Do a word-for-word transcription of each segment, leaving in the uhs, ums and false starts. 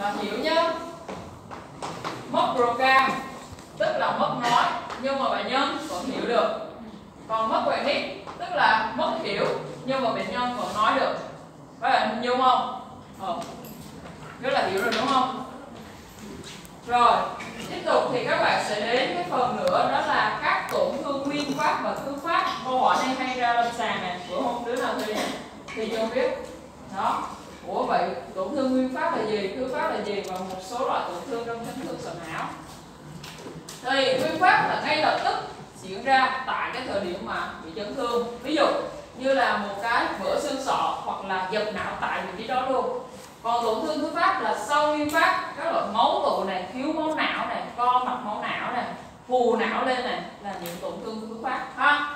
là hiểu nhá. Mất program tức là mất nói nhưng mà bệnh nhân vẫn hiểu được. Còn mất cognitive tức là mất hiểu nhưng mà bệnh nhân vẫn nói được. Các bạn hình dung không? Ờ. Rất là hiểu rồi đúng không? Rồi, tiếp tục thì các bạn sẽ đến cái phần nữa, đó là các tổn thương nguyên phát và thư phát. Câu hỏi này hay ra lâm sàng nè, bữa hôm đứa nào thi nè, thì chưa biết. Đó. Ủa vậy tổn thương nguyên phát là gì, thư phát là gì và một số loại tổn thương trong chấn thương sọ não. Thì nguyên phát là ngay lập tức diễn ra tại cái thời điểm mà bị chấn thương. Ví dụ như là một cái vỡ xương sọ hoặc là dập não tại vị trí đó luôn. Còn tổn thương thứ phát là sau nguyên phát, các loại máu tụ này, thiếu máu não này, co mạch máu não này, phù não lên này là những tổn thương thứ phát ha.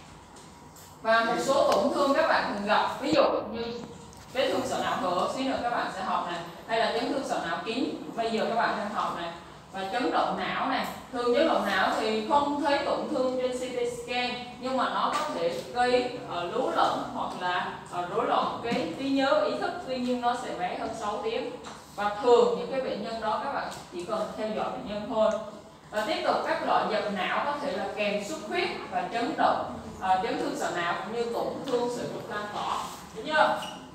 Và một số tổn thương các bạn thường gặp, ví dụ như vết thương sọ não hở, xíu nữa các bạn sẽ học này, hay là chấn thương sọ não kín, bây giờ các bạn đang học này, và chấn động não này. Thường chấn động não thì không thấy tổn thương trên xê tê scan nhưng mà nó có thể gây uh, lú lẫn hoặc là uh, rối loạn cái trí nhớ, ý thức, tuy nhiên nó sẽ bé hơn sáu tiếng. Và thường những cái bệnh nhân đó các bạn chỉ cần theo dõi bệnh nhân thôi. Và tiếp tục các loại dập não có thể là kèm xuất huyết và chấn động, uh, chấn thương sọ não cũng như tổn thương sợi ruột lan tỏa. Được chưa?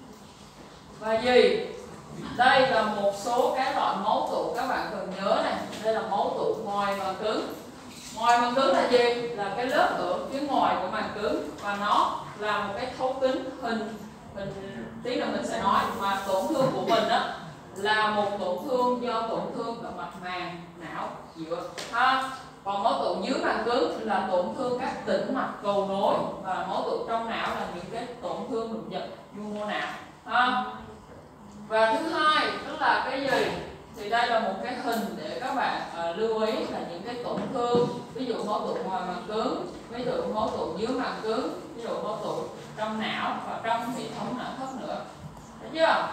Và gì? Đây là một số cái loại máu tụ các bạn cần nhớ này. Đây là máu tụ ngoài màng cứng. Ngoài màng cứng là gì? Là cái lớp ở phía ngoài của màng cứng và nó là một cái thấu kính hình hình tí nữa mình sẽ nói, mà tổn thương của mình đó là một tổn thương do tổn thương ở mặt màng não giữa ha. Còn máu tụ dưới màng cứng là tổn thương các tĩnh mạch cầu nối, và máu tụ trong não là những cái tổn thương đụng dập nhu mô não ha. Và thứ hai tức là cái gì? Thì đây là một cái hình để các bạn uh, lưu ý là những cái tổn thương, ví dụ máu tụ ngoài màng cứng, ví dụ máu tụ dưới màng cứng, ví dụ máu tụ trong não và trong hệ thống não thất nữa. Thấy chưa?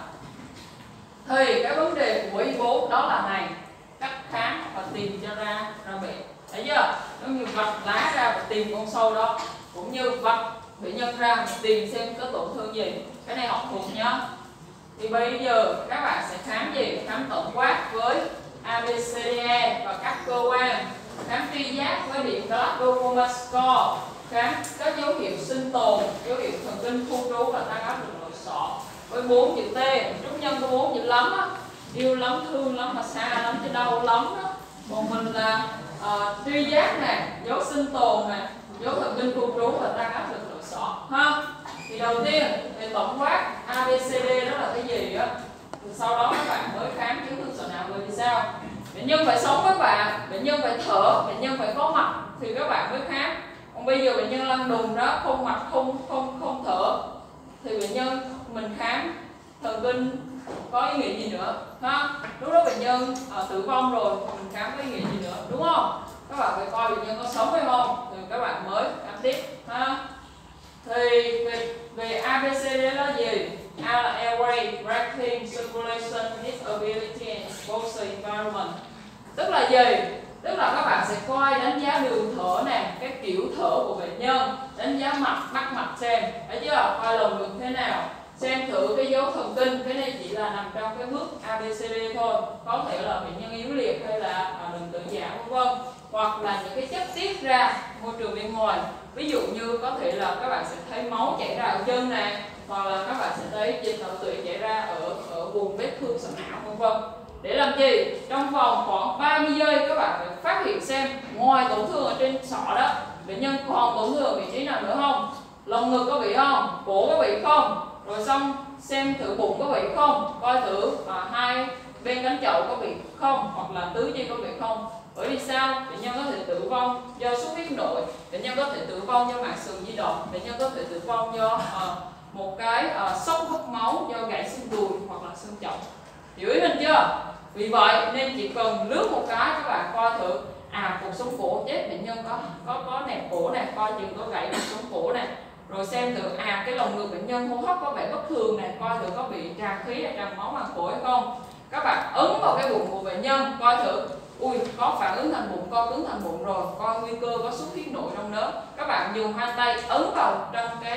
Thì cái vấn đề của y bốn đó là này, cắt khám và tìm cho ra ra bệnh. Thấy chưa? Giống như vạch lá ra và tìm con sâu đó, cũng như vạch bệnh nhân ra và tìm xem có tổn thương gì. Cái này học thuộc nhá. Thì bây giờ các bạn sẽ khám gì? Khám tổng quát với a bê xê đê e và các cơ quan, khám tri giác với điểm Glasgow score, khám các dấu hiệu sinh tồn, dấu hiệu thần kinh khu trú và tăng áp lực nội sọ với bốn chữ T. Trúc Nhân có bốn chữ lắm á, yêu lắm, thương lắm, mà xa lắm, chứ đau lắm đó. Còn mình là uh, tri giác nè, dấu sinh tồn nè, dấu thần kinh khu trú và tăng áp lực nội sọ ha. Thì đầu tiên thì tổng quát a bê xê đê đó là cái gì á, từ sau đó các bạn mới khám chấn thương sọ não. Bởi vì sao? Bệnh nhân phải sống với bạn, bệnh nhân phải thở, bệnh nhân phải có mặt thì các bạn mới khám. Còn bây giờ bệnh nhân lăn đùng đó, không mặt, không không không thở thì bệnh nhân mình khám thần kinh có ý nghĩa gì nữa ha? Lúc đó bệnh nhân à, tử vong rồi mình khám có ý nghĩa gì nữa, đúng không? Các bạn phải coi bệnh nhân có sống hay không thì các bạn mới khám tiếp ha. Thì về, về a bê xê đê là gì? A là airway, breathing, circulation, disability and exposure environment. Tức là gì? Tức là các bạn sẽ coi đánh giá đường thở nè, cái kiểu thở của bệnh nhân, đánh giá mặt, bắt mặt xem, thấy chưa? Coi lồng ngực thế nào, xem thử cái dấu thần kinh, cái này chỉ là nằm trong cái bước a bê xê đê thôi. Có thể là bệnh nhân yếu liệt hay là đường tự giảm vân vân, hoặc là những cái chất tiết ra môi trường bên ngoài. Ví dụ như có thể là các bạn sẽ thấy máu chảy ra ở chân này, hoặc là các bạn sẽ thấy dịch não tủy chảy ra ở ở vùng vết thương sọ não vân vân. Để làm gì? Trong vòng khoảng ba mươi giây các bạn phải phát hiện xem ngoài tổn thương ở trên sọ đó, bệnh nhân còn tổn thương ở vị trí nào nữa không? Lồng ngực có bị không? Cổ có bị không? Rồi xong xem thử bụng có bị không? Coi thử à, hai bên cánh chậu có bị không? Hoặc là tứ chi có bị không? Bởi vì sao? Bệnh nhân có thể tử vong do xuất huyết nội, bệnh nhân có thể tử vong do màng sườn di động, bệnh nhân có thể tử vong do uh, một cái uh, sốc hút máu do gãy xương đùi hoặc là xương chậu. Hiểu ý mình chưa? Vì vậy nên chỉ cần lướt một cái các bạn coi thử à cột sống cổ chết, bệnh nhân có có có nẹp cổ này, coi chừng có gãy cột sống cổ này. Rồi xem thử à cái lồng ngực bệnh nhân hô hấp có vẻ bất thường này, coi thử có bị tràn khí hay tràn máu màng phổi hay không. Các bạn ấn vào cái bụng của bệnh nhân coi thử, ui có phản ứng thành bụng, co cứng thành bụng rồi, coi nguy cơ có xuất huyết nội trong đó. Các bạn dùng hai tay ấn vào trong cái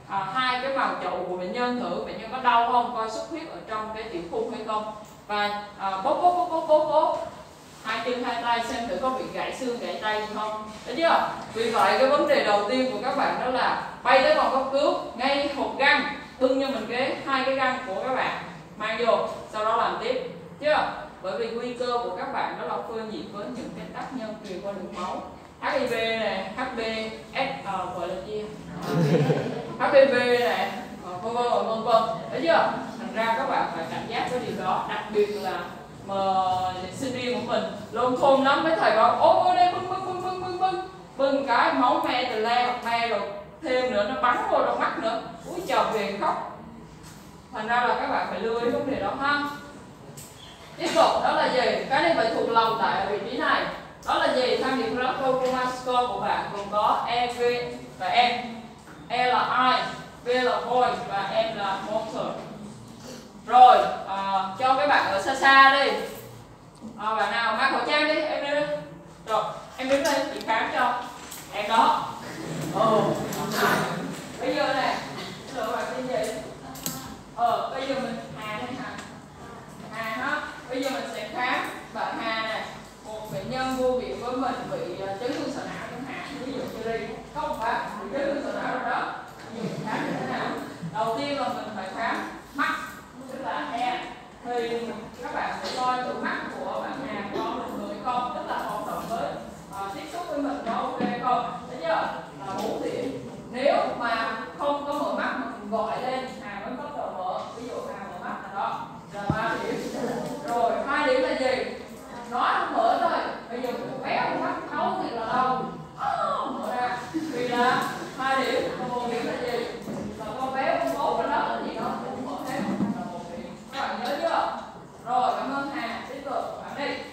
à, hai cái màu chậu của bệnh nhân thử bệnh nhân có đau không, coi xuất huyết ở trong cái tiểu khung hay không, và à, bóp bóp bóp bóp bóp bóp hai chân hai tay xem thử có bị gãy xương gãy tay gì không, thấy chưa? Vì vậy cái vấn đề đầu tiên của các bạn đó là bay tới phòng cấp cứu ngay hộp găng, bưng cho mình cái hai cái găng của các bạn mang vô, sau đó làm tiếp, chưa? Bởi vì nguy cơ của các bạn đó là phơi nhiễm với những cái tác nhân truyền qua đường máu, hát i vê này, hát bê ét, uh, gọi là gì? hát pê vê này, vân vân vân vân, thấy chưa? Thành ra các bạn phải cảnh giác với điều đó, đặc biệt là mà sinh viên của mình luôn khôn lắm, mấy thầy bảo ôi đây bưng bưng bưng bưng bưng bưng bưng cái máu me từ le hoặc me rồi thêm nữa nó bắn vô trong mắt nữa, úi chào về khóc. Thành ra là các bạn phải lưu ý vấn đề đó ha. Tiếp tục đó là gì? Cái này phải thuộc lòng tại vị trí này. Đó là gì? Thang điểm Glasgow score của bạn gồm có E, V và M. E là I, V là voice và M là motor. Rồi, à, cho các bạn ở xa xa đi. À, bạn nào mang khẩu trang đi, em đi. Rồi, em đứng đây chị khám cho. Em đó. Ồ. À, bây giờ nè, lựa bạn tên gì? Ờ, bây giờ mình Hà hay Hà? Hà ha. Bây giờ mình sẽ khám bạn Hà nè. Một bệnh nhân vô viện với mình bị chấn thương sọ não chẳng hạn, ví dụ như đi, không phải bị chấn thương sọ não rồi đó. Bây giờ mình khám như thế nào? Đầu tiên là mình phải khám mắt, tức là e. Thì các bạn sẽ coi từ mắt của bạn Hà có bình thường không, tức là hoạt động với uh, tiếp xúc với mình có ok không, thấy chưa? Là bốn điểm. Nếu mà không có mở mắt mà mình gọi lên Hà mới bắt đầu mở, ví dụ Hà mở mắt là đó, là ba điểm. Rồi hai điểm là gì? Nói không mở thôi, bây giờ mình béo mắt thấu thì là đâu? Oh, mở ra, vì là hai điểm. Còn một điểm là gì? Là con béo con bố con đó gì đó cũng mở hết là một điểm. Các bạn nhớ chưa? Rồi cảm ơn Hà. Tiếp tục bạn đi.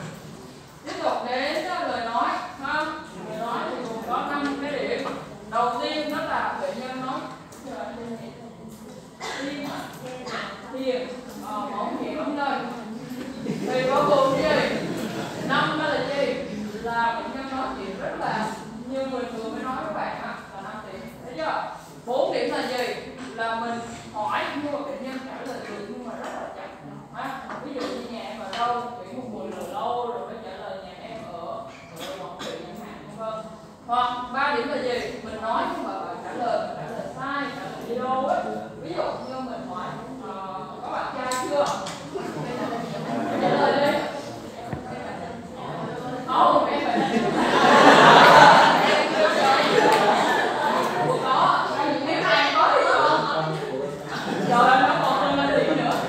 Tiếp tục đến lời nói ha. Lời nói thì gồm có năm cái điểm. Đầu tiên đó là bệnh nhân nói Thiên Thiên ờ, mỏng hiểm lên. Thì bao gồm gì? Năm đó là gì? Là bệnh nhân nói chuyện rất là như người vừa mới nói với bạn ạ, là năm điểm. Thấy chưa? Bốn điểm là gì? Là mình hỏi nhưng mà bệnh nhân trả lời được nhưng mà rất là chậm. À, ví dụ như nhà em ở đâu, chuyển một buổi rồi lâu rồi mới trả lời nhà em ở ở Quảng Trị chẳng hạn, vân vân. Hoặc ba điểm là gì? Mình nói nhưng mà bạn trả lời mình trả lời sai, trả lời đi đâu á. Ví dụ như mình hỏi uh, có bạn trai chưa? Trả lời đi. Không, em phải có, nếu ai có thì không. Trời nó còn hơn lên điểm nữa.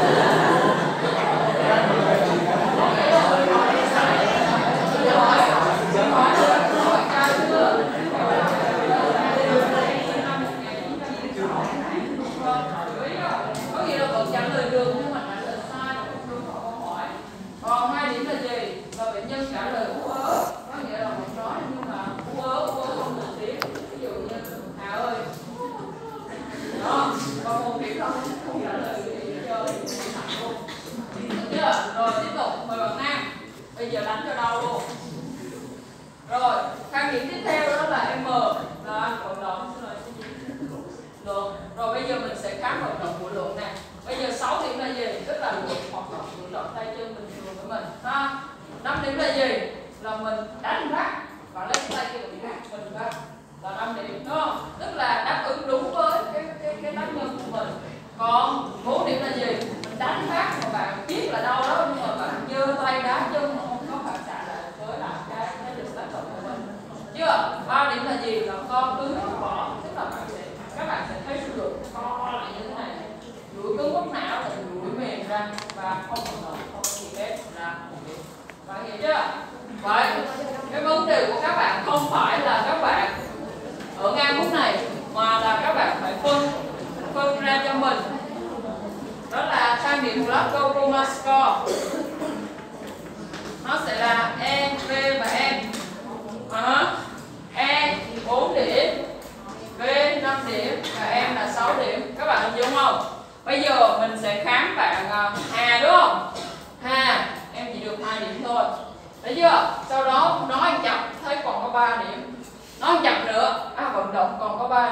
Có nghĩa là vẫn trả lời được nhưng mà trả lời sai và không đúng vào câu hỏi. Còn hai điểm là gì? Là bệnh nhân trả lời ú ớ, có nghĩa là mình nói nhưng mà ú ớ, ú ớ không được tiếng. Ví dụ như Hà ơi. Đó, còn một điểm là không trả lời gì hết trơn. Được chưa? Rồi tiếp tục, mời bạn Nam. Bây giờ đánh cho đau luôn. Rồi, thang điểm tiếp theo đó là M, là vận động, xin lỗi lượng. Rồi bây giờ mình sẽ khám vận động của lượng nè. Bây giờ sáu điểm là gì? Tức là lượng hoạt động cử động tay chân bình thường của mình ha. năm điểm là gì? Là mình đánh vác và lấy tay kia mình vác mình vác là năm điểm, đúng không? Tức là đáp ứng đúng với cái cái cái tác nhân của mình. Còn bốn điểm là gì? Mình đánh vác mà bạn biết là đâu đó nhưng mà bạn giơ tay đá chân mà không có phản xạ lại với lại cái cái lực tác động của mình. Chưa? ba điểm là gì? Là co cứng vỏ, tức là bạn sẽ các bạn sẽ thấy sự lượng co lại như thế này. Duỗi cứng gốc não là duỗi mềm ra và không vận động, không gì hết là một điểm. Bạn hiểu chưa? Vậy cái vấn đề của các bạn không phải là các bạn ở ngang mức này mà là các bạn phải phân phân ra cho mình. Đó là thang điểm Glasgow score. Nó sẽ là E, V và M. À, E bốn điểm, V năm điểm và M là sáu điểm. Các bạn hình dung không? Bây giờ mình sẽ khám bạn Hà đúng không? Hà, em chỉ được hai điểm thôi. Thấy chưa? Sau đó nói anh chậm thấy còn có ba điểm. Nói anh chậm nữa, à vận động còn có ba điểm.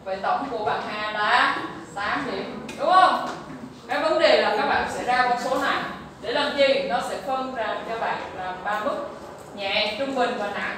Vậy tổng của bạn Hà là tám điểm, đúng không? Cái vấn đề là các bạn sẽ ra con số này để làm gì? Nó sẽ phân ra cho bạn là ba mức: nhẹ, trung bình và nặng.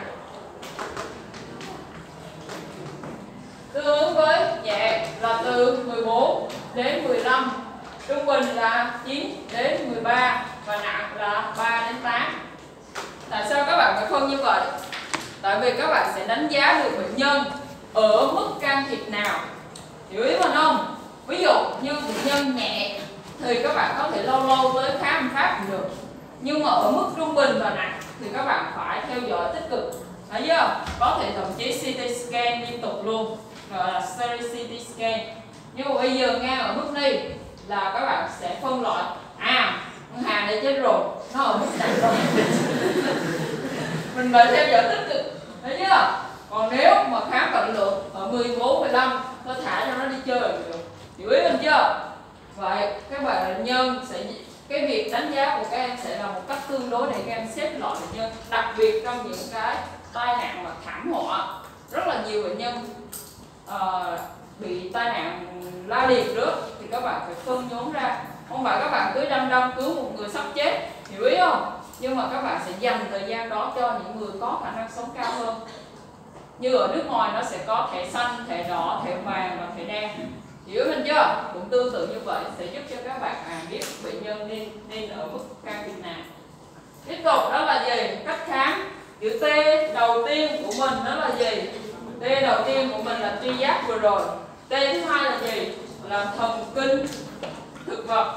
Tương ứng với nhẹ là từ mười bốn đến mười lăm, trung bình là chín đến mười ba và nặng là ba đến tám. Tại sao các bạn phải phân như vậy? Tại vì các bạn sẽ đánh giá được bệnh nhân ở mức can thiệp nào. Hiểu ý mình không? Ví dụ như bệnh nhân nhẹ thì các bạn có thể lâu lâu tới khám pháp cũng được. Nhưng mà ở mức trung bình và nặng thì các bạn phải theo dõi tích cực. Thấy chưa? Có thể thậm chí xê tê scan liên tục luôn, gọi là series xê tê scan. Nhưng mà bây giờ ngang ở mức này là các bạn sẽ phân loại. À, con Hà này chết rồi, nó ở mức nặng rồi. Mình phải theo dõi tích cực. Thấy chưa? Còn nếu mà khám cận lượng ở mười bốn, mười lăm, tôi thả cho nó đi chơi được. Hiểu ý mình chưa? Vậy các bạn bệnh nhân sẽ, cái việc đánh giá của các em sẽ là một cách tương đối để các em xếp loại bệnh nhân, đặc biệt trong những cái tai nạn mà thảm họa. Rất là nhiều bệnh nhân uh, bị tai nạn la liệt trước thì các bạn phải phân nhóm ra. Không phải các bạn cứ đâm đâm cứu một người sắp chết, hiểu ý không? Nhưng mà các bạn sẽ dành thời gian đó cho những người có khả năng sống cao hơn. Như ở nước ngoài nó sẽ có thẻ xanh, thẻ đỏ, thẻ vàng và thẻ đen. Hiểu mình chưa? Cũng tương tự như vậy sẽ giúp cho các bạn à, biết bệnh nhân nên nên ở mức can thiệp nào. Tiếp tục đó là gì? Cách khám. Chữ T đầu tiên của mình đó là gì? T đầu tiên của mình là tri giác vừa rồi. T thứ hai là gì? Là thần kinh thực vật.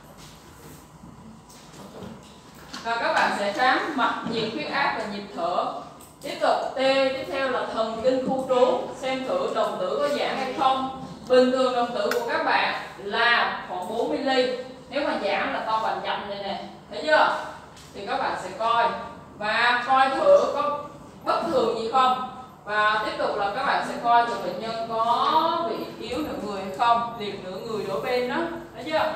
Và các bạn sẽ khám mạch, nhiệt, huyết áp và nhịp thở. Tiếp tục T tiếp theo là thần kinh khu trú, xem thử đồng tử có giảm hay không. Bình thường đồng tử của các bạn là khoảng bốn mi-li-mét. Nếu mà giảm là to bằng chậm này nè, thấy chưa? Thì các bạn sẽ coi và coi thử có bất thường gì không. Và tiếp tục là các bạn sẽ coi thử bệnh nhân có bị yếu nửa người hay không, liệt nửa người đổ bên đó, thấy chưa?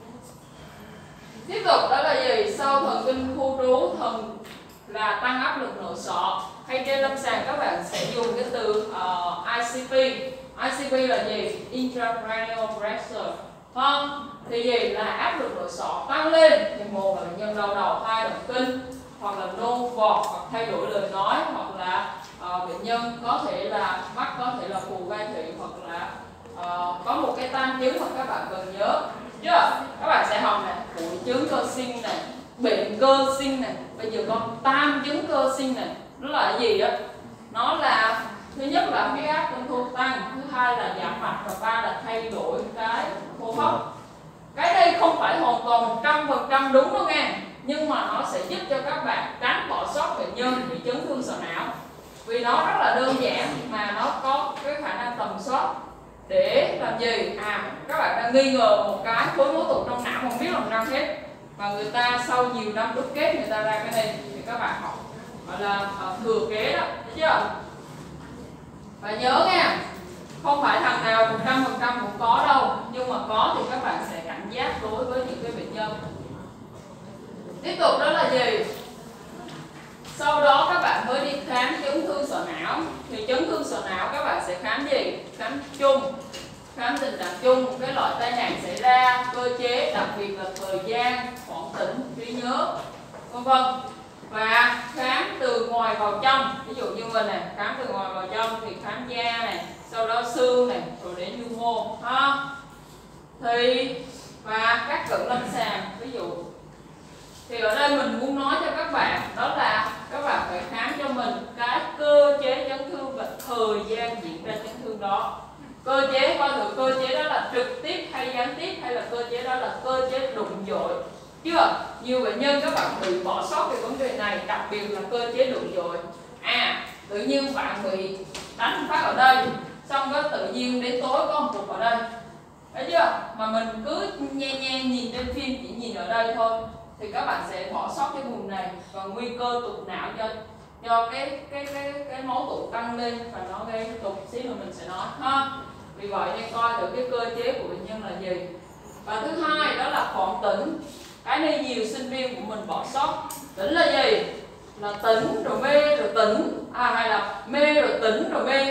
Tiếp tục đó là gì? Sau thần kinh khu trú, thần là tăng áp lực nội sọ, hay trên lâm sàng các bạn sẽ dùng cái từ uh, i xê pê. i xê pê là gì? Intracranial pressure. Không? Thì gì? Là áp lực nội sọ tăng lên thì một là bệnh nhân đau đầu, hai động kinh, hoặc là nôn vọt, hoặc thay đổi lời nói, hoặc là uh, bệnh nhân có thể là mắc có thể là phù gai thủy, hoặc là uh, có một cái tăng chứng mà các bạn cần nhớ. Chưa? Các bạn sẽ học này, hội chứng cơ sinh này, bệnh cơ sinh này, bây giờ con tam chứng cơ sinh này, nó là gì đó? Nó là thứ nhất là huyết áp tuân thu tăng, thứ hai là giảm mạch và ba là thay đổi cái hô hấp. Cái đây không phải hoàn toàn một trăm phần trăm đúng đâu nghe, nhưng mà nó sẽ giúp cho các bạn tránh bỏ sót bệnh nhân bị chấn thương sọ não, vì nó rất là đơn giản mà nó có cái khả năng tầm soát. Để làm gì? À, các bạn đang nghi ngờ một cái khối máu tụ trong não không biết làm sao hết, và người ta sau nhiều năm đúc kết người ta ra cái này thì các bạn học gọi là uh, thừa kế đó, thấy chưa? Và nhớ nha, không phải thằng nào một trăm phần trăm cũng có đâu, nhưng mà có thì các bạn sẽ cảnh giác đối với những cái bệnh nhân. Tiếp tục đó là gì? Sau đó các bạn mới đi khám chấn thương sọ não. Thì chấn thương sọ não các bạn sẽ khám gì? Khám chung, khám tình trạng chung, cái loại tai nạn xảy ra, cơ chế, đặc biệt là thời gian, khoảng tỉnh, trí nhớ, vân vân. Và khám từ ngoài vào trong, ví dụ như mình này, khám từ ngoài vào trong thì khám da này, sau đó xương này, rồi đến nhu mô ha. Thì và các cận lâm sàng, ví dụ thì ở đây mình muốn nói cho các bạn đó là các bạn phải khám cho mình cái cơ chế chấn thương và thời gian diễn ra chấn thương đó. Cơ chế coi thử cơ chế đó là trực tiếp hay gián tiếp, hay là cơ chế đó là cơ chế đụng dội. Chưa? Nhiều bệnh nhân các bạn bị bỏ sót về vấn đề này, đặc biệt là cơ chế đụng dội. À, tự nhiên bạn bị đánh phát ở đây, xong đó tự nhiên đến tối có một cục ở đây, thấy chưa? Mà mình cứ nhe nhe nhìn trên phim, chỉ nhìn ở đây thôi, thì các bạn sẽ bỏ sót cái vùng này và nguy cơ tụt não do do cái cái cái cái máu tụ tăng lên và nó gây tụt, xíu nữa mình sẽ nói ha. Vì vậy nên coi được cái cơ chế của bệnh nhân là gì. Và thứ hai đó là khoảng tỉnh. Cái này nhiều sinh viên của mình bỏ sót. Tỉnh là gì? Là tỉnh rồi mê rồi tỉnh, à hay là mê rồi tỉnh rồi mê.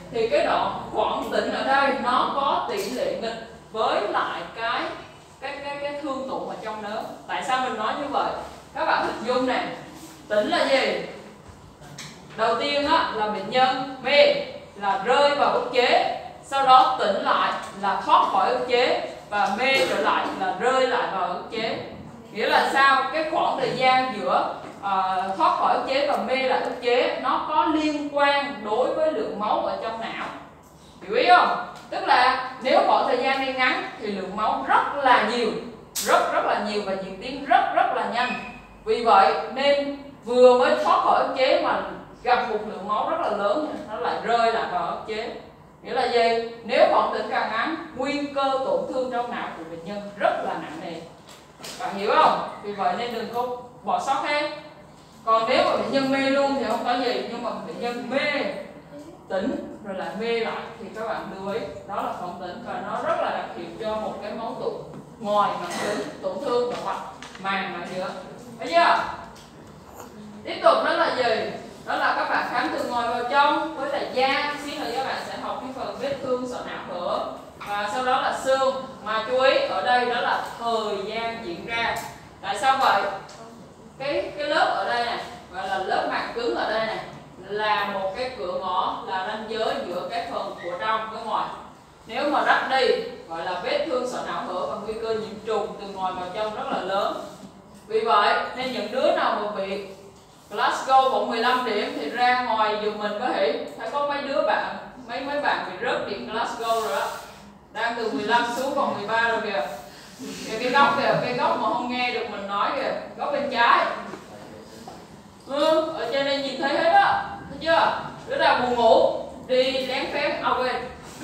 thì cái đoạn khoảng tĩnh ở đây nó có tỷ lệ nghịch với lại cái cái cái cái thương tụng ở trong nớ. Tại sao mình nói như vậy? Các bạn hình dung này, tĩnh là gì? Đầu tiên á, là bệnh nhân mê là rơi vào ức chế, sau đó tỉnh lại là thoát khỏi ức chế, và mê trở lại là rơi lại vào ức chế. Nghĩa là sao? Cái khoảng thời gian giữa uh, thoát khỏi ức chế và mê lại ức chế nó có liên quan đối với lượng máu ở trong não. Hiểu ý không? Tức là nếu khoảng thời gian đi ngắn thì lượng máu rất là nhiều, rất rất là nhiều và diễn tiến rất rất là nhanh. Vì vậy nên vừa mới thoát khỏi ức chế mà gặp một lượng máu rất là lớn, nó lại rơi lại vào ức chế. Nghĩa là gì? Nếu khoảng tĩnh càng ngắn, nguy cơ tổn thương trong não của bệnh nhân rất là nặng nề. Bạn hiểu không? Vì vậy nên đừng có bỏ sót hết. Còn nếu mà bệnh nhân mê luôn thì không có gì, nhưng mà bệnh nhân mê tỉnh rồi lại mê lại thì các bạn lưu ý đó là khoảng tĩnh, và nó rất là đặc hiệu cho một cái máu tụ ngoài màng cứng, tổn thương và hoặc màng màng nhựa. Thấy chưa? Tiếp tục đó là gì? Đó là các bạn khám từ ngoài vào trong với là da. Xíu nữa các bạn sẽ học cái phần vết thương sọ não hở, và sau đó là xương. Mà chú ý ở đây đó là thời gian diễn ra. Tại sao vậy? Cái cái lớp ở đây này gọi là lớp màng cứng ở đây này là một cái cửa ngõ, là ranh giới giữa cái phần của trong với ngoài. Nếu mà rách đi gọi là vết thương sọ não hở và nguy cơ nhiễm trùng từ ngoài vào trong rất là lớn. Vì vậy nên những đứa nào mà bị Glasgow cộng mười lăm điểm thì ra ngoài giùm mình có thể thấy có mấy đứa bạn, mấy mấy bạn bị rớt điểm Glasgow rồi đó, đang từ mười lăm xuống còn mười ba rồi kìa. Kìa cái góc kìa, cái góc mà không nghe được mình nói kìa, góc bên trái. Ừ, ở trên đây nhìn thấy hết á, thấy chưa? Đứa nào buồn ngủ đi lén phép, à quên,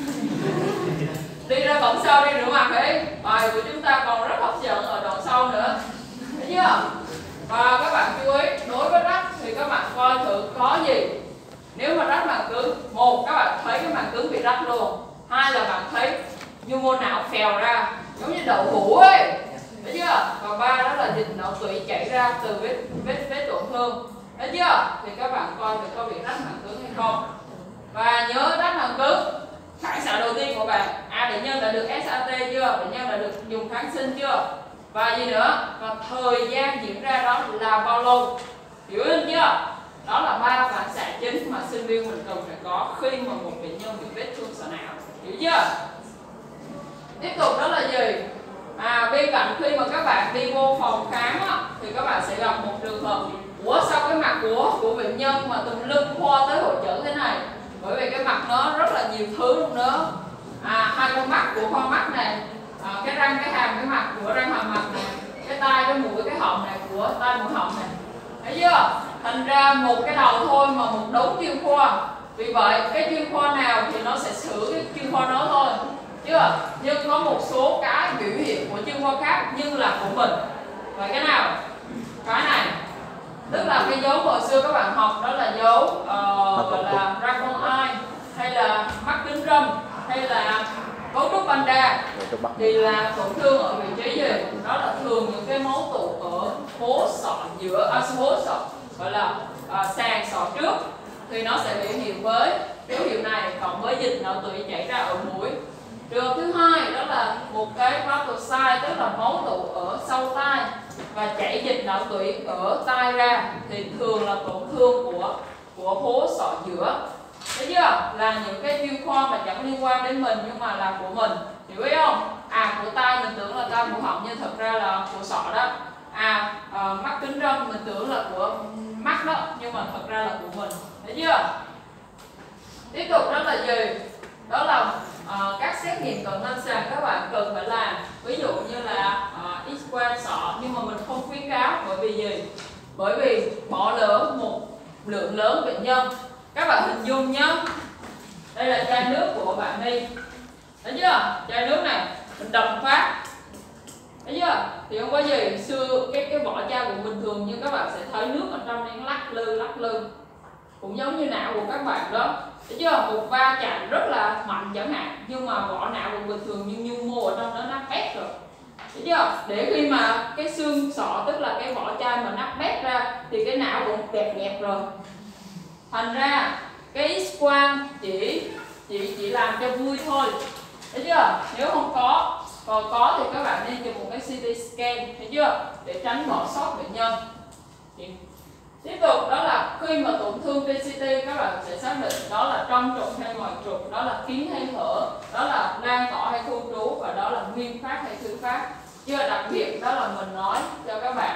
đi ra cổng sau đi rửa mặt đi. Bài của chúng ta còn rất hấp dẫn ở đoạn sau nữa, thấy chưa? Và các bạn chú ý, đối với rách thì các bạn coi thử có gì. Nếu mà rách màng cứng, một các bạn thấy cái màng cứng bị rách luôn, hai là bạn thấy như mô não phèo ra giống như đậu hũ ấy, thấy chưa? Và ba đó là dịch não tủy chảy ra từ vết vết vết tổn thương, thấy chưa? Thì các bạn coi thử có bị rách màng cứng hay không. Và nhớ rách màng cứng, phản xạ đầu tiên của bạn, à bệnh nhân đã được ét a tê chưa? Bệnh nhân đã được dùng kháng sinh chưa? Và gì nữa? Và thời gian diễn ra đó là bao lâu? Hiểu chưa? Đó là ba phản xạ chính mà sinh viên mình cần phải có khi mà một bệnh nhân bị vết thương sọ não. Hiểu chưa? Tiếp tục đó là gì? À, bên cạnh khi mà các bạn đi vô phòng khám á, thì các bạn sẽ gặp một trường hợp, ủa sao cái mặt của của bệnh nhân mà tùm lum khoa tới hội chẩn thế này? Bởi vì cái mặt nó rất là nhiều thứ luôn đó. À, hai con mắt của khoa mắt này, à, cái răng, cái hàm, cái mặt của răng hàm mặt này, cái tai, cái mũi, cái họng này của tai mũi họng này, thấy chưa? Thành ra một cái đầu thôi mà một đống chuyên khoa. Vì vậy cái chuyên khoa nào thì nó sẽ xử cái chuyên khoa đó thôi, chưa? Nhưng có một số cái biểu hiện của chuyên khoa khác nhưng là của mình. Vậy cái nào? Cái này, tức là cái dấu hồi xưa các bạn học đó là dấu uh, gọi là dragon eye, hay là mắt kính râm, hay là cấu trúc panda, thì là tổn thương ở vị trí gì? Đó là thường những cái máu tụ ở hố sọ giữa, à, hố sọ gọi là à, sàn sọ trước thì nó sẽ biểu hiện với dấu hiệu này, cộng với dịch não tủy chảy ra ở mũi. Trường hợp thứ hai đó là một cái pathocyle, tức là máu tụ ở sau tai và chảy dịch não tủy ở tai ra, thì thường là tổn thương của của hố sọ giữa. Thấy chưa? Là những cái chuyên khoa mà chẳng liên quan đến mình nhưng mà là của mình. Hiểu ý không? À, của tai mình tưởng là tai mũi họng nhưng thật ra là của sọ đó. À, à mắt kính râm mình tưởng là của mắt đó nhưng mà thật ra là của mình. Thấy chưa? Tiếp tục đó là gì? Đó là à, các xét nghiệm cận lâm sàng các bạn cần phải làm. Ví dụ như là à, X-quang sọ, nhưng mà mình không khuyến cáo. Bởi vì gì? Bởi vì bỏ lỡ một lượng lớn bệnh nhân. Các bạn hình dung nhé, đây là chai nước của bạn đi, thấy chưa? Chai nước này mình đập phát, thấy chưa? Thì không có gì, xưa cái cái vỏ chai của bình thường nhưng các bạn sẽ thấy nước ở trong đây lắc lư lắc lư, cũng giống như não của các bạn đó, thấy chưa? Một va chạm rất là mạnh chẳng hạn, nhưng mà vỏ não của bình thường nhưng nhung mô ở trong đó nát bét rồi, thấy chưa? Để khi mà cái xương sọ, tức là cái vỏ chai mà nát bét ra thì cái não cũng kẹp nhẹp rồi. Thành ra cái X-quang chỉ chị chỉ làm cho vui thôi, thấy chưa? Nếu không có, còn có thì các bạn nên chụp một cái xê tê scan, thấy chưa? Để tránh bỏ sót bệnh nhân. Tiếp tục đó là khi mà tổn thương trên xê tê các bạn sẽ xác định đó là trong trục hay ngoài trục, đó là kín hay hở, đó là lan tỏa hay khu trú, và đó là nguyên phát hay thứ phát. Chưa, đặc biệt đó là mình nói cho các bạn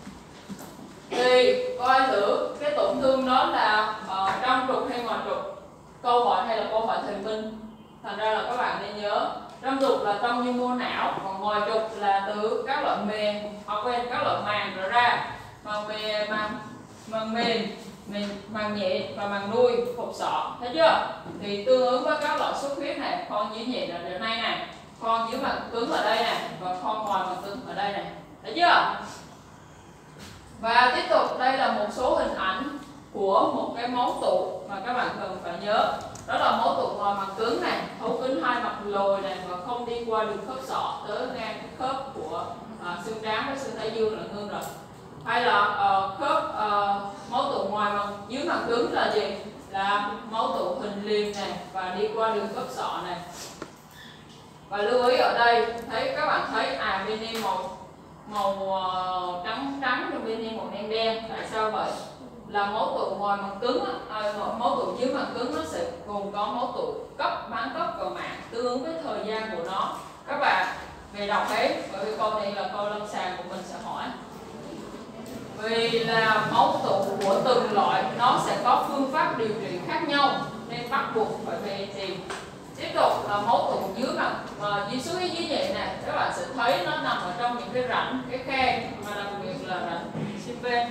thì coi thử cái tổn thương đó là uh, trong trục hay ngoài trục. Câu hỏi này là câu hỏi thần minh, thành ra là các bạn nên nhớ trong trục là trong nhu mô não, còn ngoài trục là từ các loại mềm hoặc quên các loại màng trở ra, màng mềm, màng màng mềm, mềm màng nhẹ và màng nuôi hộp sọ, thấy chưa? Thì tương ứng với các loại xuất huyết này, khoang dưới nhẹ là đến đây này, khoang dưới màng cứng ở đây này, và khoang ngoài màng cứng ở đây này, thấy chưa? Và tiếp tục đây là một số hình ảnh của một cái máu tụ mà các bạn cần phải nhớ. Đó là máu tụ ngoài màng cứng này, thấu kính hai mặt lồi này và không đi qua đường khớp sọ tới ngang cái khớp của uh, xương trán với xương thái dương là ngưng rồi. Hay là uh, khớp uh, máu tụ ngoài màng dưới màng cứng là gì? Là máu tụ hình liềm này và đi qua đường khớp sọ này. Và lưu ý ở đây thấy các bạn thấy à bên đây màu màu uh, trắng trắng, trong bên đây màu đen đen. Tại sao vậy? Là máu tụ ngoài màng cứng, à, máu tụ dưới màng cứng nó sẽ gồm có máu tụ cấp, bán cấp và màng, tương ứng với thời gian của nó. Các bạn về đọc hết, bởi vì câu này là câu lâm sàng của mình sẽ hỏi. Vì là máu tụ của từng loại nó sẽ có phương pháp điều trị khác nhau nên bắt buộc phải về tìm. Tiếp tục là máu tụ dưới màng uh, dưới suối dưới nhẹ này, các bạn sẽ thấy nó nằm ở trong những cái rãnh, cái khe, mà đặc biệt là rãnh Simpen.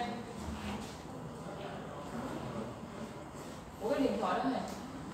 Ủa cái điện thoại đó này.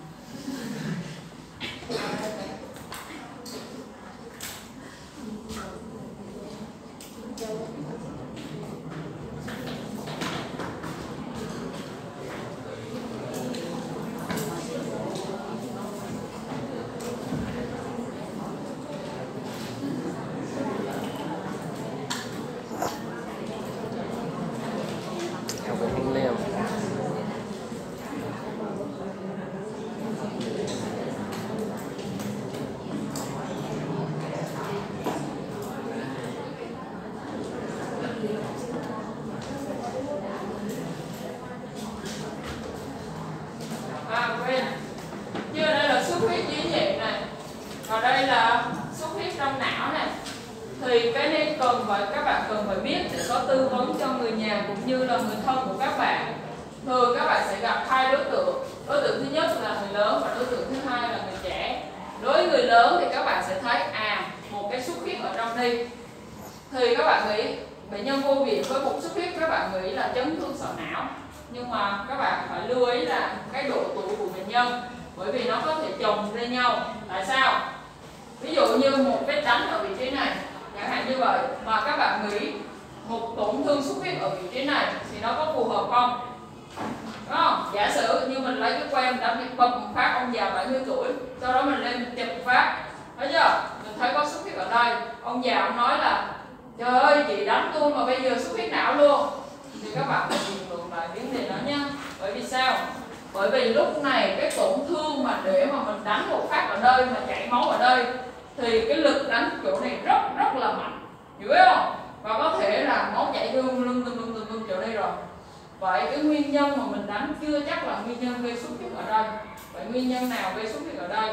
Thì cái này cần phải các bạn cần phải biết để có tư vấn cho người nhà cũng như là người thân của các bạn. Thường các bạn sẽ gặp hai đối tượng. Đối tượng thứ nhất là người lớn và đối tượng thứ hai là người trẻ. Đối với người lớn thì các bạn sẽ thấy à một cái xuất huyết ở trong đây. Thì các bạn nghĩ bệnh nhân vô viện với một xuất huyết các bạn nghĩ là chấn thương sọ não. Nhưng mà các bạn phải lưu ý là cái độ tuổi của bệnh nhân, bởi vì nó có thể chồng lên nhau. Tại sao? Ví dụ như một vết đánh ở vị trí này chẳng hạn như vậy, mà các bạn nghĩ một tổn thương xuất huyết ở vị trí này thì nó có phù hợp không? Đúng không? Giả sử như mình lấy cái que mình đã bị bập một phát ông già bảy mươi tuổi, sau đó mình lên mình chụp một phát, thấy chưa? Mình thấy có xuất huyết ở đây, ông già ông nói là trời ơi chị đánh tôi mà bây giờ xuất huyết não luôn, thì các bạn phải nhìn lượng lại vấn đề đó nha. Bởi vì sao? Bởi vì lúc này cái tổn thương mà để mà mình đánh một phát ở đây mà chảy máu ở đây thì cái lực đánh chỗ này rất rất là mạnh, hiểu không? Và có thể là máu chảy lưng lưng lưng lưng lưng chỗ đây rồi. Vậy cái nguyên nhân mà mình đánh chưa chắc là nguyên nhân gây xuất huyết ở đây. Vậy nguyên nhân nào gây xuất huyết ở đây?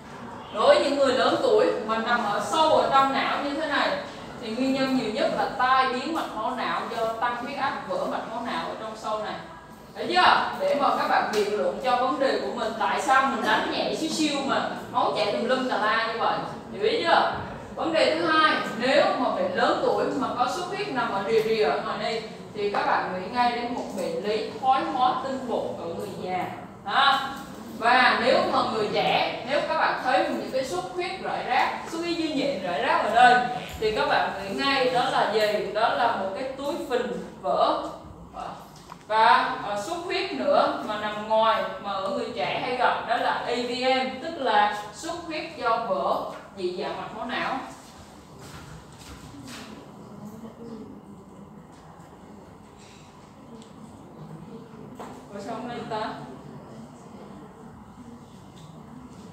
Đối với những người lớn tuổi mà nằm ở sâu ở trong não như thế này thì nguyên nhân nhiều nhất là tai biến mạch máu não do tăng huyết áp, vỡ mạch máu não ở trong sâu này. Thấy chưa? Để mà các bạn biện luận cho vấn đề của mình, tại sao mình đánh nhẹ xíu xíu mà máu chảy tùm lum tà la như vậy, hiểu ý chưa? Vấn đề thứ hai, nếu mà bệnh lớn tuổi mà có xuất huyết nằm ở rìa rìa ở ngoài đây thì các bạn nghĩ ngay đến một bệnh lý thoái hóa tinh bột ở người già. Đó. Và nếu mà người trẻ, nếu các bạn thấy những cái xuất huyết rải rác, xuất huyết duy nhện rải rác ở đây thì các bạn nghĩ ngay đó là gì? Đó là một cái túi phình vỡ. Và uh, xuất huyết nữa mà nằm ngoài mà ở người trẻ hay gặp đó là a vê em, tức là xuất huyết do vỡ dị dạng mạch máu não. Rồi xong lên ta.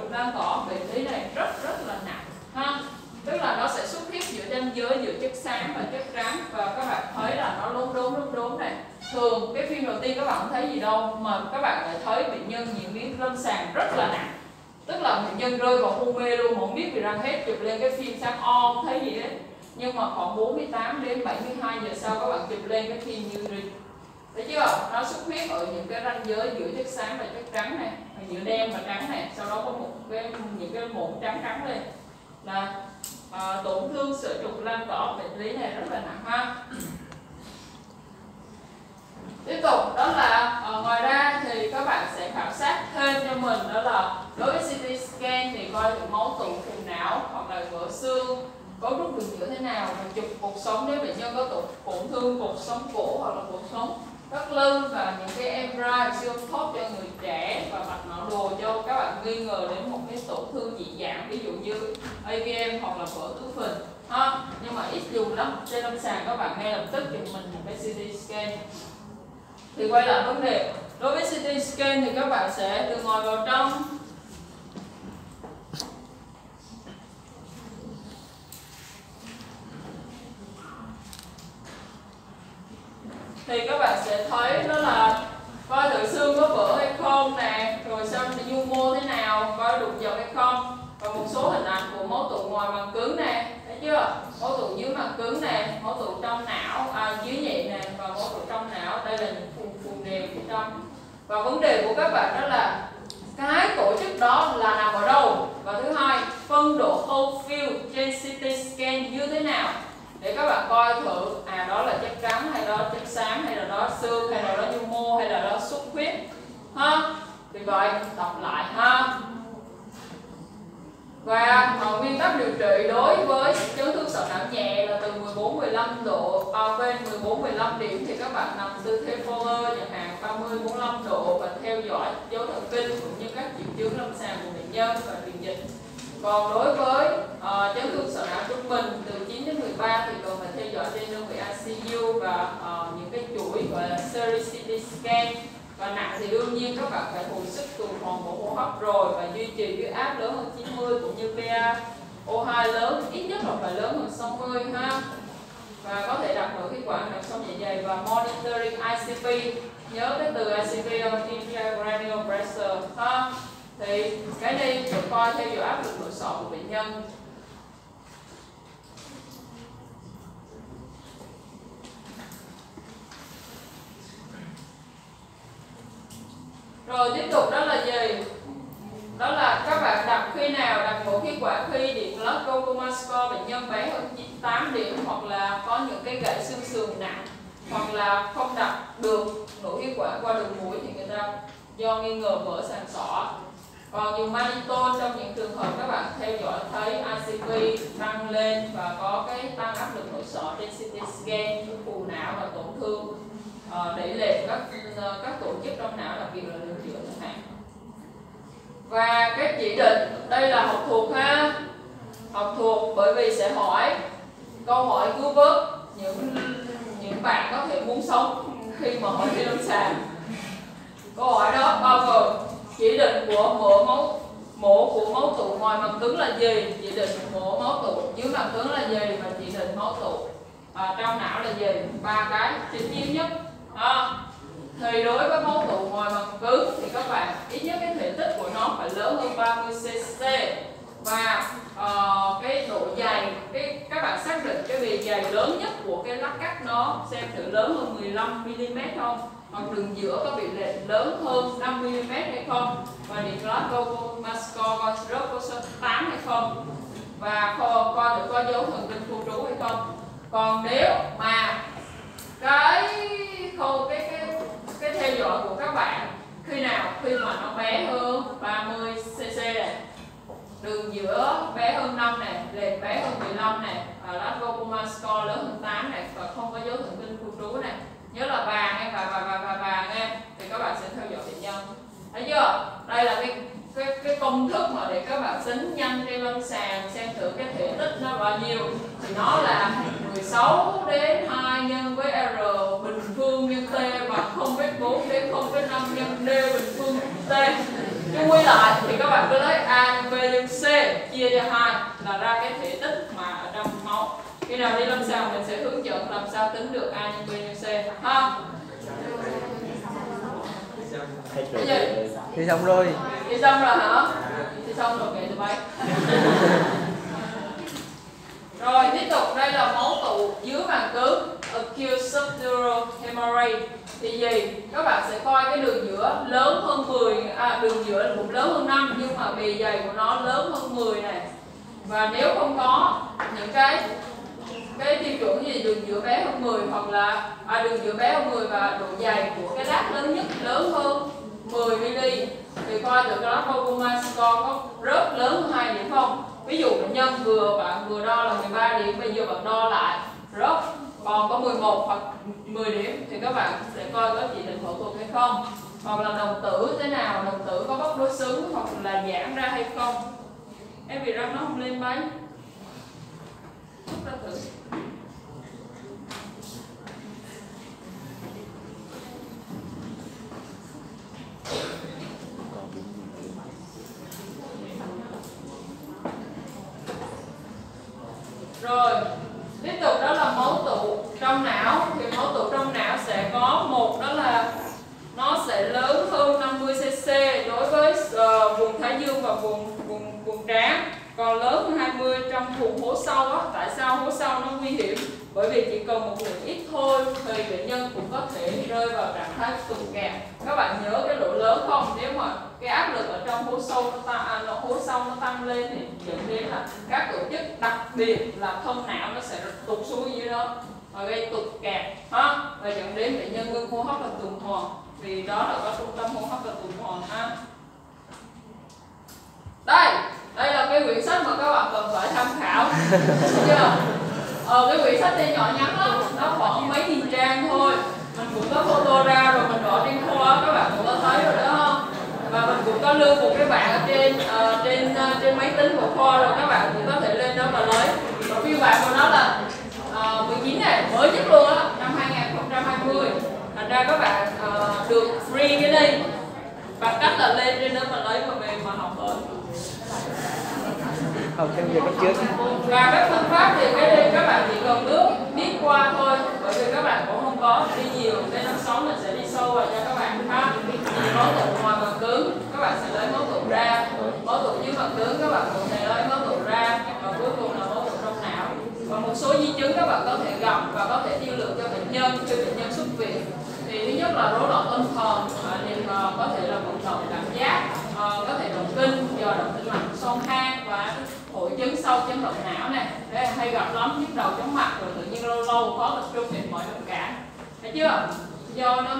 trục lan tỏa bệnh lý này rất rất là nặng ha. Tức là nó sẽ xuất hiện giữa ranh giới giữa chất xám và chất trắng, và các bạn thấy là nó lốm đốm lốm đốm này. Thường cái phim đầu tiên các bạn không thấy gì đâu, mà các bạn lại thấy bệnh nhân diễn biến lâm sàng rất là nặng. Tức là bệnh nhân rơi vào hôn mê luôn, không biết gì ra hết, chụp lên cái phim sáng on không thấy gì hết. Nhưng mà khoảng bốn mươi tám đến bảy mươi hai giờ sau các bạn chụp lên cái phim như ring. Thấy chưa? Nó xuất huyết ở những cái ranh giới giữa chất xám và chất trắng này, giữa đen và trắng này, sau đó có một cái những cái mụn trắng trắng lên. Là à, tổn thương sợi trục lan tỏa bệnh lý này rất là nặng ha. Tiếp tục đó là à, ngoài ra thì các bạn sẽ khảo sát thêm cho mình, đó là đối với xê tê scan thì coi được máu tụ phù não hoặc là vỡ xương, cấu trúc đường nhựa thế nào, và chụp cột sống nếu bệnh nhân có tổn, tổn thương cột sống cổ hoặc là cột sống thắt lưng, và những cái em rờ i siêu âm thóp cho người trẻ, và mạch não đồ cho các bạn nghi ngờ đến một cái tổn thương dị dạng, ví dụ như a vê em hoặc là vỡ túi phình ha. Nhưng mà ít dùng lắm, trên lâm sàng các bạn ngay lập tức dùng mình một cái xê tê scan. Thì quay lại vấn đề, đối với xê tê scan thì các bạn sẽ từ ngoài vào trong thì các bạn sẽ thấy đó là coi thử xương có vỡ hay không nè, rồi xem nhu mô thế nào, coi đục dọc hay không, và một số hình ảnh của máu tụ ngoài màng cứng nè, thấy chưa? Máu tụ dưới màng cứng nè, máu tụ trong não, à, dưới nhị nè, và máu tụ trong não. Đây là những phù phù nề phía trong. Và vấn đề của các bạn đó là cái tổ chức đó là nằm ở đâu, và thứ hai, phân độ whole field trên xê tê scan như thế nào, để các bạn coi thử à đó là chất trắng hay đó chất xám, hay là đó xương, hay là đó nhu mô, hay là đó xuất huyết ha. Vì vậy đọc lại ha. Và uh, nguyên tắc điều trị đối với chấn thương sọ não nhẹ là từ mười bốn mười lăm độ, à, bên mười bốn mười lăm điểm thì các bạn nằm tư thế Fowler chẳng hạn, ba mươi bốn mươi lăm độ, và theo dõi dấu thần kinh cũng như các triệu chứng lâm sàng của bệnh nhân và truyền dịch. Còn đối với uh, chấn thương sọ não trung bình từ chín đến mười ba thì cần phải theo dõi trên đơn vị i xê u và uh, những cái chuỗi gọi là series xê tê scan. Và nặng thì đương nhiên các bạn phải hồi sức tuần hoàn của hô hấp rồi, và duy trì huyết áp lớn hơn chín mươi, cũng như pê a o hai lớn ít nhất là phải lớn hơn sáu mươi ha. Và có thể đặt nội khí quản, đặt sông dạ dày, và monitoring i xê pê. Nhớ cái từ i xê pê không? Intracranial pressure ha. Thì cái này được coi theo dõi áp lực nội sọ của bệnh nhân. Rồi tiếp tục đó là gì? Đó là các bạn đặt khi nào, đặt nội khí quản khi điện glaucoma score bệnh nhân bé hơn tám điểm, hoặc là có những cái gãy xương sườn nặng, hoặc là không đặt được nội khí quản qua đường mũi thì người ta do nghi ngờ vỡ sàn sọ. Còn dùng mannitol trong những trường hợp các bạn theo dõi thấy i xê pê tăng lên và có cái tăng áp lực nội sọ trên xê tê scan, phù não và tổn thương uh, đẩy lệch các uh, các tổ chức trong não, đặc biệt là đường nhựa chẳng hạn. Và cái chỉ định đây là học thuộc ha, học thuộc bởi vì sẽ hỏi câu hỏi cứu vớt những những bạn có thể muốn sống khi mà hỏi thi lâm sàng. Câu hỏi đó bao gồm chỉ định của mổ máu mổ của máu tụ ngoài màng cứng là gì, chỉ định mổ máu tụ dưới màng cứng là gì, và chỉ định máu tụ à, trong não là gì, ba cái chính yếu nhất. À, thì đối với máu tụ ngoài màng cứng thì các bạn ít nhất cái thể tích của nó phải lớn hơn ba mươi xê xê, và uh, cái độ dày, cái các bạn xác định cái bề dày lớn nhất của cái lát cắt nó xem thử lớn hơn mười lăm mi li mét không, hoặc đường giữa có bị lệch lớn hơn năm mi li mét hay không, và điện glaucoma score coi rớt có số tám hay không, và coi, coi được có dấu thần kinh khu trú hay không. Còn nếu mà cái khâu cái cái cái theo dõi của các bạn khi nào, khi mà nó bé hơn ba mươi xê xê này, đường giữa bé hơn năm này, lệch bé hơn mười lăm này, và glaucoma score lớn hơn tám này, và không có dấu thần kinh khu trú này, nhớ là vàng em và và và và vàng em, thì các bạn sẽ theo dõi bệnh nhân. Thấy chưa? Đây là cái cái cái công thức mà để các bạn tính nhanh trên lâm sàng xem thử cái thể tích nó bao nhiêu, thì nó là mười sáu đến hai nhân với R bình phương nhân T, và không phẩy bốn đến không phẩy năm nhân D bình phương T. Chú quy lại thì các bạn cứ lấy A A nhân B nhân C chia cho hai là ra cái thể tích mà ở trong máu. Khi nào đi lâm sàng mình sẽ hướng dẫn làm sao tính được A nhân B nhân C ha. Cái gì? Thì xong rồi. Thì xong rồi hả? Thì xong rồi kệ tụi bay. Rồi tiếp tục, đây là máu tụ dưới màng cứng, acute subdural hemorrhage. Thì gì? Các bạn sẽ coi cái đường giữa lớn hơn mười, à, đường giữa cũng lớn hơn năm nhưng mà bề dày của nó lớn hơn mười này. Và nếu không có những cái cái tiêu chuẩn gì đường giữa bé hơn mười hoặc là à, đường giữa bé hơn mười và độ dày của cái đát lớn nhất lớn hơn mười mi-li thì coi được đó Bogoma score có rớt lớn hơn hai điểm không. Ví dụ bệnh nhân vừa bạn vừa đo là mười ba điểm, bây giờ bạn đo lại rớt còn có mười một hoặc mười điểm thì các bạn sẽ coi có chỉ định phẫu thuật hay không. Hoặc là đồng tử thế nào, đồng tử có bóc đối xứng hoặc là giãn ra hay không. Em vì răng nó không lên mấy. Rút ra thử. Rồi, tiếp tục đó là máu tụ trong não. Thì máu tụ trong não sẽ có một đó là nó sẽ lớn hơn năm mươi xê xê đối với uh, vùng thái dương và vùng vùng vùng trán, còn lớn hơn hai mươi trong vùng hố sâu á. Tại sao hố sâu nó nguy hiểm? Bởi vì chỉ cần một lượng ít thôi thì bệnh nhân cũng có thể rơi vào trạng thái tụt kẹt. Các bạn nhớ cái độ lớn không? Nếu mà cái áp lực ở trong hố sâu nó tăng, à, nó hố sâu nó tăng lên thì dẫn đến là các tổ chức đặc biệt là thông não nó sẽ tụt xuống dưới đó và gây tụt kẹt ha, và dẫn đến bệnh nhân ngưng hô hấp là tuần hoàn. Vì đó là có trung tâm hô hấp là tuần hoàn ha. Đây, đây là cái quyển sách mà các bạn cần phải tham khảo. Chưa? Ờ, cái quyển sách này nhỏ nhắn lắm, nó khoảng mấy nghìn trang thôi. Mình cũng có photo ra rồi mình bỏ trên kho, các bạn cũng có thấy rồi đó không? Và mình cũng có lưu một cái bảng ở trên uh, trên uh, trên máy tính của kho rồi, các bạn cũng có thể lên đó và lấy. Và phiên bản của nó là uh, mười chín này, mới nhất luôn á, năm hai nghìn không trăm hai mươi. Thành ra các bạn uh, được free cái này bằng cách là lên trên đó mà lấy và về mà học thôi. Học thêm việc cấp trước. Và các phương pháp thì cái đây các bạn chỉ cần bước biết qua thôi, bởi vì các bạn cũng không có đi nhiều. Đến năm sáu mình sẽ đi sâu vào cho các bạn ha. Thì máu tụ ngoài màng cứng các bạn sẽ lấy máu tụ ra, máu tụ dưới màng cứng các bạn cũng sẽ lấy máu tụ ra, và cuối cùng là máu tụ trong não. Và một số di chứng các bạn có thể gặp và có thể tiên lượng cho bệnh nhân khi bệnh nhân xuất viện. Thì thứ nhất là rối loạn tâm thần, thì có thể là vận động cảm giác, có thể động kinh, giờ động tĩnh mạch, son than và hội chứng sau chấn động não này. Đây là hay gặp lắm, nhức đầu chóng mặt rồi tự nhiên lâu lâu khó tập trung mệt mỏi trầm cảm. Thấy chưa? Do nó